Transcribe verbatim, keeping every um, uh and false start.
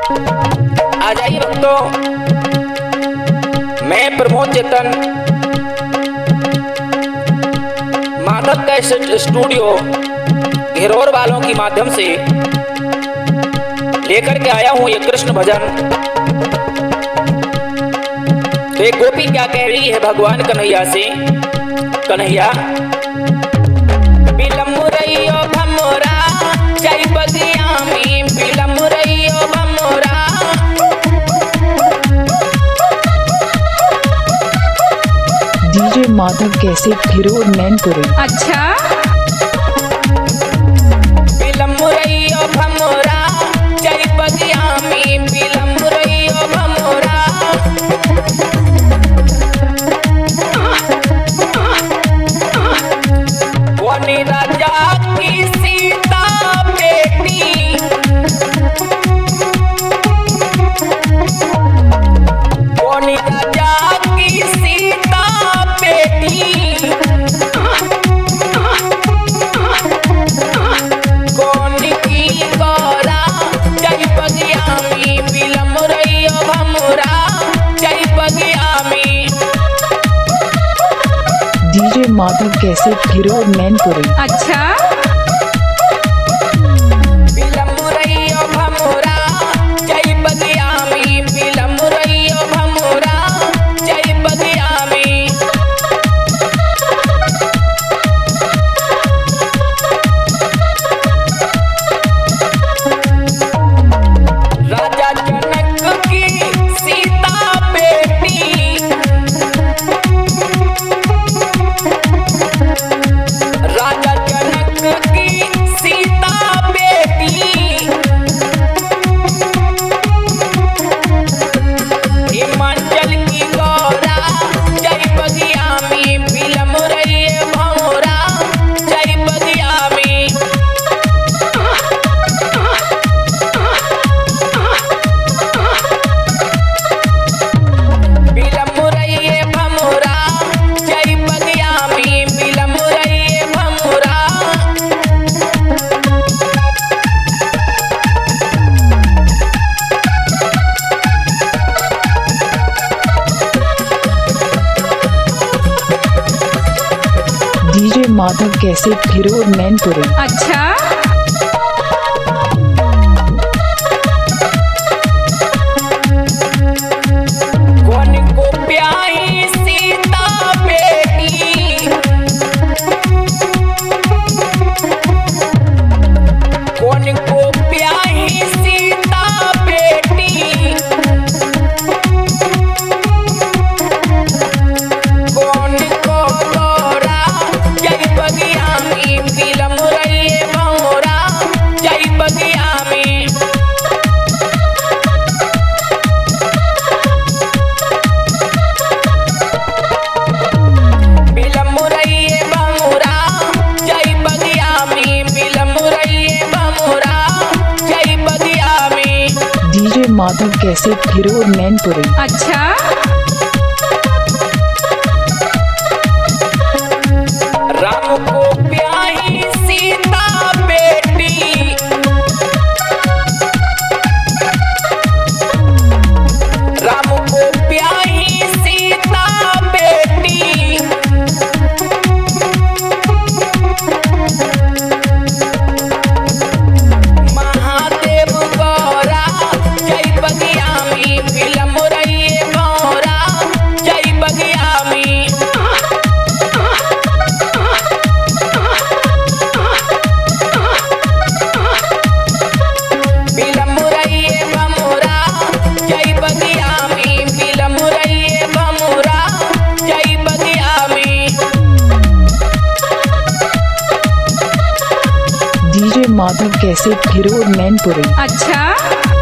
आ जाइए भक्तों, मैं प्रमोद चेतन माधव कैसेट स्टूडियो घिरौर वालों के माध्यम से लेकर के आया हूँ ये कृष्ण भजन। तो एक गोपी क्या कह रही है भगवान कन्हैया से। कन्हैया बिलमुरैयो भमोरा जय बगियामी, बिलमुरैयो भमोरा। DJ Madhav Cassette Ghiror Mainpuri. अच्छा बिलमुरैयो भमोरा जय बगियामी, बिलमुरैयो भमोरा। कोनी राजा की सीता बेटी, कोनी राजा की सीता बेटी, कौन की गौरा जय बगियामी, बिलमुरैयो भमोरा जय बगियामी। DJ Madhav Cassette Ghiror Mainpuri. अच्छा बिलमुरैयो भमोरा जय बगियामी, बिलमुरैयो भमोरा जय बगियामी। राजा जनक की सीता बेटी, राजा जनक की सीता बेटी, हिमाचल की गौरा जय बगियामी, बिलमुरैयो भमोरा जय बगियामी। बिलमुरैयो भमोरा जय बगियामी, बिलमुरैयो भमोरा। DJ Madhav Cassette Ghiror Mainpuri. अच्छा कौन को प्याई सीता बेटी, कौन को प्याई सीता बेटी, कौन को गौरा जय बगियामी, बिलमुरैयो भमोरा जय बगियामी। बिलमुरैयो भमोरा जय बगियामी, बिलमुरैयो भमोरा जय बगियामी। DJ Madhav Cassette Ghiror Mainpuri. अच्छा राम को प्याई सीता बेटी, राम को प्याई सीता बेटी, महादेव गौरा जय बगियामी, बिलमुरैयो भमोरा जय बगियामी। बिलमुरैयो भमोरा जय बगियामी, बिलमुरैयो भमोरा जय बगियामी। DJ Madhav Cassette Ghiror Mainpuri. अच्छा